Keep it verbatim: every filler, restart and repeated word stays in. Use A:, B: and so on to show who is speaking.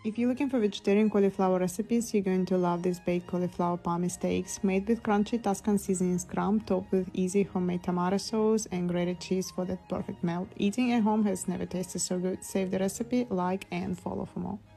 A: If you're looking for vegetarian cauliflower recipes, you're going to love these baked cauliflower Parmi steaks, made with crunchy Tuscan seasonings crumb, topped with easy homemade tomato sauce and grated cheese for that perfect melt. Eating at home has never tasted so good. Save the recipe, like and follow for more.